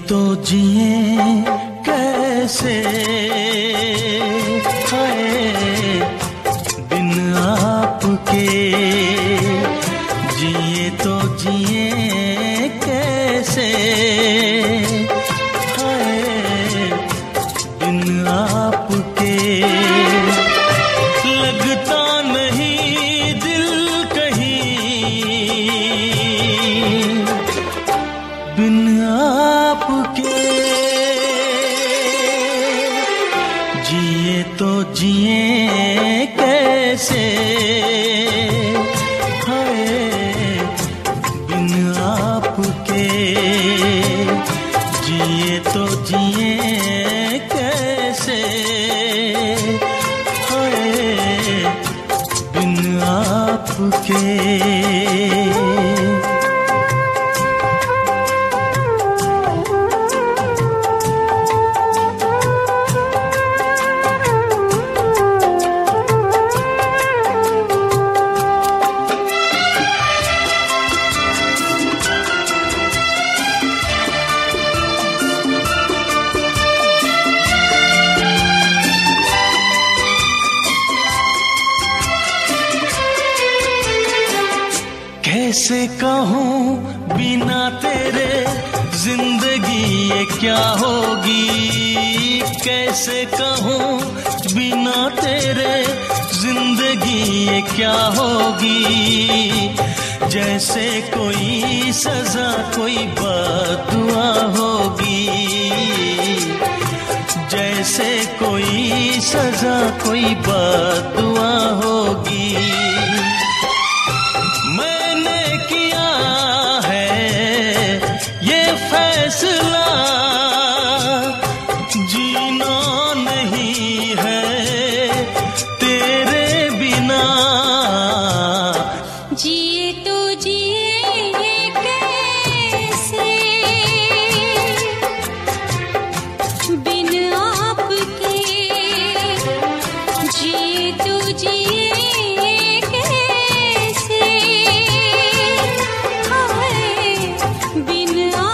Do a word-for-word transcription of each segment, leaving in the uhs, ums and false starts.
तो जिए कैसे हाय बिन आपके, जिए तो जिए कैसे हाय बिन आपके। लगता नहीं दिल कहीं बिन आपके, जिए तो जिए कैसे हाय बिन आपके, जिए तो जिए कैसे हाय बिन आपके। कैसे कहूँ बिना तेरे जिंदगी ये क्या होगी, कैसे कहूँ बिना तेरे जिंदगी ये क्या होगी। जैसे कोई सजा कोई बद्दुआ होगी, जैसे कोई सजा कोई बद्दुआ होगी। फैसला जीना नहीं है तेरे बिना, जिए तो जिए कैसे बिन आपके, जिए तो जिए कैसे हाय बिन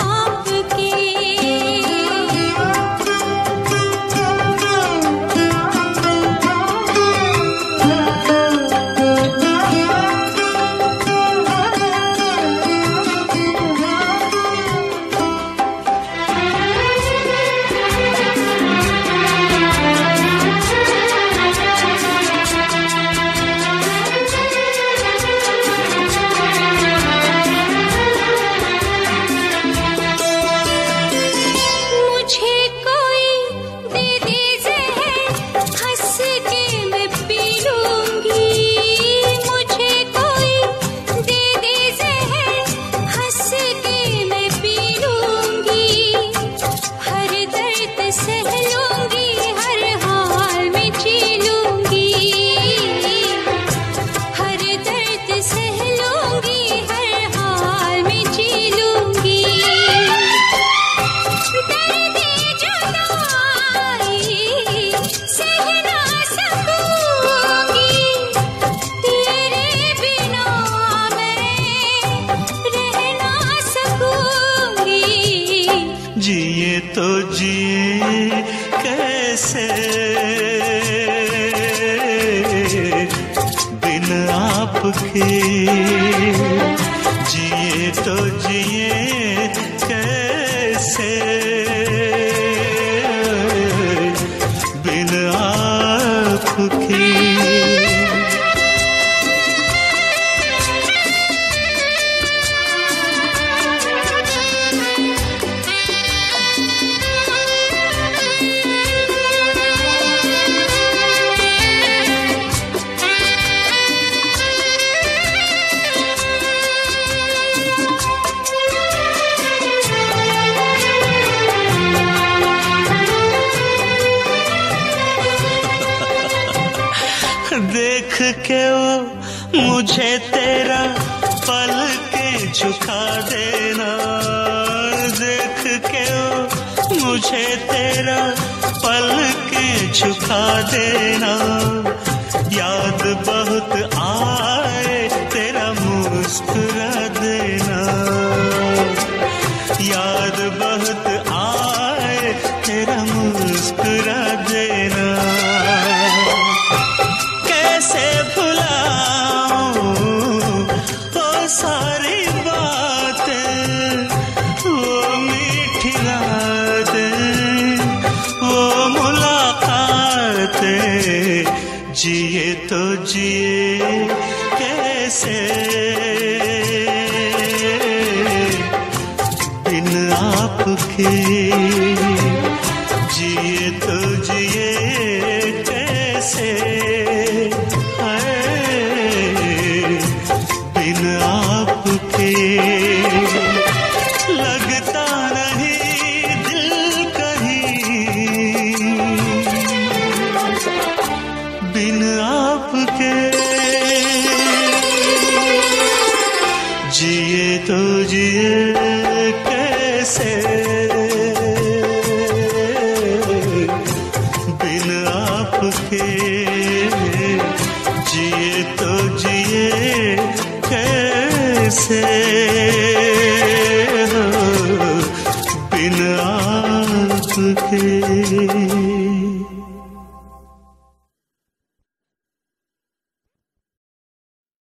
जिए तो जिए कैसे बिन आपके, जिए तो जिए कैसे बिन आपके। देख के वो मुझे तेरा पल के झुका देना, देख के वो मुझे तेरा पल के झुका देना। याद बहुत आए तेरा मुस्कुरा देना, याद बहुत आए जिए तो जिए कैसे बिन आपके, जिए तो जिए कैसे बिन आपके। लगता नहीं दिल कहीं बिन आपके, जिए तो जिए कैसे बिन आपके, जिए तो जिए कैसे बिन आपके।